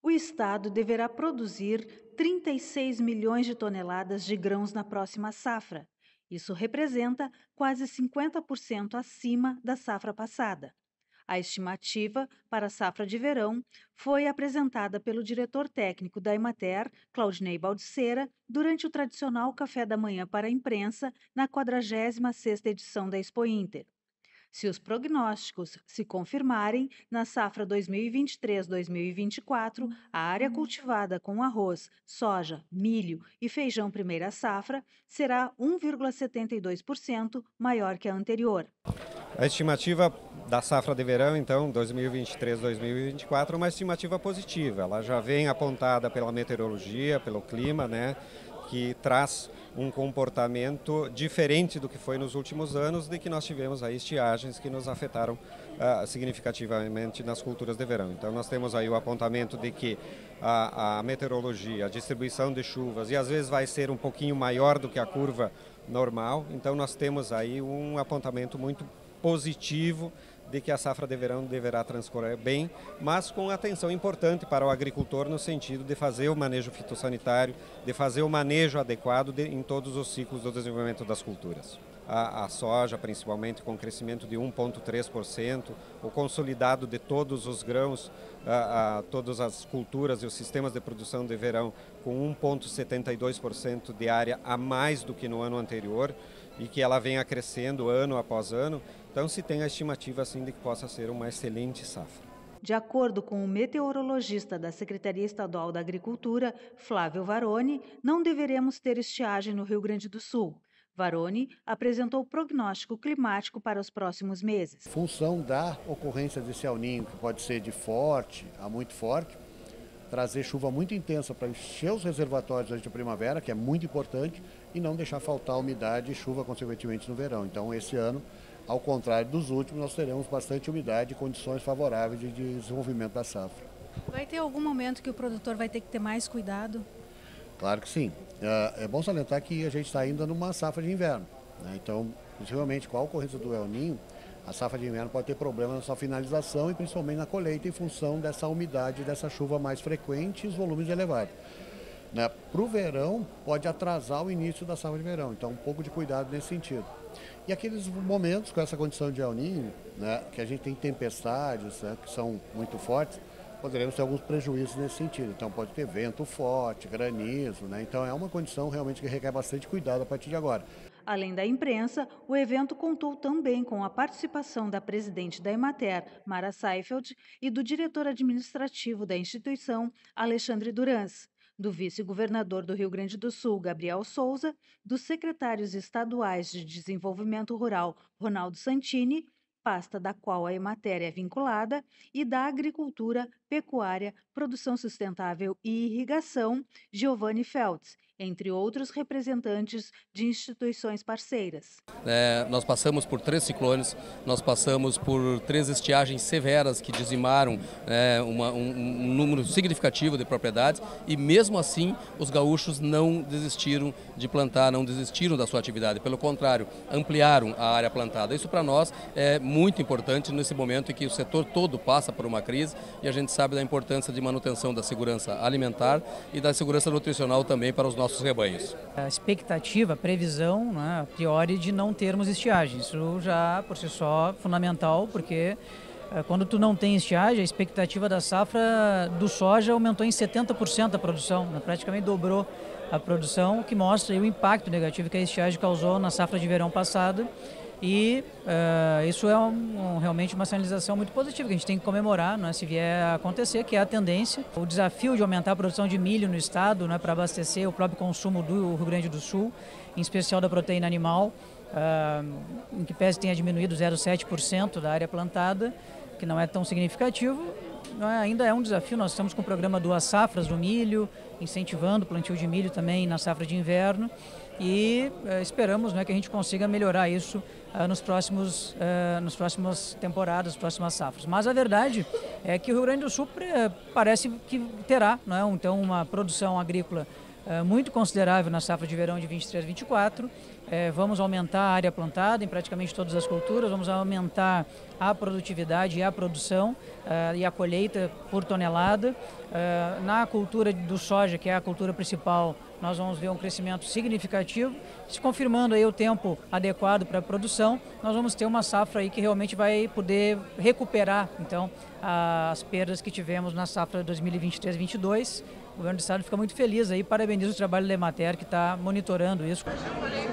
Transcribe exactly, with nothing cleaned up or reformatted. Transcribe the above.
O Estado deverá produzir trinta e seis milhões de toneladas de grãos na próxima safra. Isso representa quase cinquenta por cento acima da safra passada. A estimativa para a safra de verão foi apresentada pelo diretor técnico da Emater, Claudinei Baldissera, durante o tradicional café da manhã para a imprensa na quadragésima sexta edição da Expo Inter. Se os prognósticos se confirmarem, na safra dois mil e vinte e três dois mil e vinte e quatro, a área cultivada com arroz, soja, milho e feijão primeira safra será um vírgula setenta e dois por cento maior que a anterior. A estimativa da safra de verão, então, dois mil e vinte e três dois mil e vinte e quatro, é uma estimativa positiva. Ela já vem apontada pela meteorologia, pelo clima, né, que traz um comportamento diferente do que foi nos últimos anos, de que nós tivemos aí estiagens que nos afetaram uh, significativamente nas culturas de verão. Então nós temos aí o apontamento de que a, a meteorologia, a distribuição de chuvas, e às vezes vai ser um pouquinho maior do que a curva normal, então nós temos aí um apontamento muito positivo de que a safra de verão deverá transcorrer bem, mas com atenção importante para o agricultor no sentido de fazer o manejo fitossanitário, de fazer o manejo adequado de, em todos os ciclos do desenvolvimento das culturas. A, a soja, principalmente, com crescimento de um vírgula três por cento, o consolidado de todos os grãos, a, a, todas as culturas e os sistemas de produção de verão com um vírgula setenta e dois por cento de área a mais do que no ano anterior, e que ela venha crescendo ano após ano. Então se tem a estimativa assim de que possa ser uma excelente safra. De acordo com o meteorologista da Secretaria Estadual da Agricultura, Flávio Varoni, não deveremos ter estiagem no Rio Grande do Sul. Varoni apresentou o prognóstico climático para os próximos meses. Em função da ocorrência desse El Niño, que pode ser de forte a muito forte, trazer chuva muito intensa para encher os reservatórios durante a primavera, que é muito importante, e não deixar faltar umidade e chuva, consequentemente, no verão. Então, esse ano, ao contrário dos últimos, nós teremos bastante umidade e condições favoráveis de desenvolvimento da safra. Vai ter algum momento que o produtor vai ter que ter mais cuidado? Claro que sim. É bom salientar que a gente está ainda numa safra de inverno, né? Então, possivelmente, com a ocorrência do El Niño, a safra de inverno pode ter problemas na sua finalização e principalmente na colheita em função dessa umidade, dessa chuva mais frequente e os volumes elevados. Né? Para o verão, pode atrasar o início da safra de verão, então um pouco de cuidado nesse sentido. E aqueles momentos com essa condição de El Niño, né, que a gente tem tempestades, né, que são muito fortes, poderemos ter alguns prejuízos nesse sentido. Então pode ter vento forte, granizo, né? Então é uma condição realmente que requer bastante cuidado a partir de agora. Além da imprensa, o evento contou também com a participação da presidente da Emater, Mara Seifeld, e do diretor administrativo da instituição, Alexandre Durans, do vice-governador do Rio Grande do Sul, Gabriel Souza, dos secretários estaduais de Desenvolvimento Rural, Ronaldo Santini, pasta da qual a Emater é vinculada, e da Agricultura, Pecuária, Produção Sustentável e Irrigação, Giovanni Feltz, entre outros representantes de instituições parceiras. É, nós passamos por três ciclones, nós passamos por três estiagens severas que dizimaram é, uma, um, um número significativo de propriedades, e mesmo assim os gaúchos não desistiram de plantar, não desistiram da sua atividade, pelo contrário, ampliaram a área plantada. Isso para nós é muito importante nesse momento em que o setor todo passa por uma crise, e a gente sabe da importância de manutenção da segurança alimentar e da segurança nutricional também para os nossos rebanhos. A expectativa, a previsão, né, a priori, de não termos estiagem. Isso já, por si só, é fundamental, porque eh, quando tu não tem estiagem, a expectativa da safra do soja aumentou em setenta por cento a produção, né, praticamente dobrou a produção, o que mostra aí o impacto negativo que a estiagem causou na safra de verão passada. E uh, isso é um, um, realmente uma sinalização muito positiva, que a gente tem que comemorar, né, se vier a acontecer, que é a tendência. O desafio de aumentar a produção de milho no estado, né, para abastecer o próprio consumo do Rio Grande do Sul, em especial da proteína animal, uh, em que pese tenha diminuído zero vírgula sete por cento da área plantada, que não é tão significativo, não é, ainda é um desafio. Nós estamos com o programa Duas Safras do milho, incentivando o plantio de milho também na safra de inverno, e uh, esperamos, né, que a gente consiga melhorar isso uh, nos próximos, uh, nos próximas temporadas, próximas safras. Mas a verdade é que o Rio Grande do Sul parece que terá, né, então, uma produção agrícola muito considerável na safra de verão de vinte e três vinte e quatro. É, vamos aumentar a área plantada em praticamente todas as culturas, vamos aumentar a produtividade e a produção uh, e a colheita por tonelada. Uh, na cultura do soja, que é a cultura principal, nós vamos ver um crescimento significativo. Se confirmando aí o tempo adequado para a produção, nós vamos ter uma safra aí que realmente vai poder recuperar então as perdas que tivemos na safra dois mil e vinte e três vinte e dois. O governo do estado fica muito feliz aí, parabeniza o trabalho da Emater que está monitorando isso.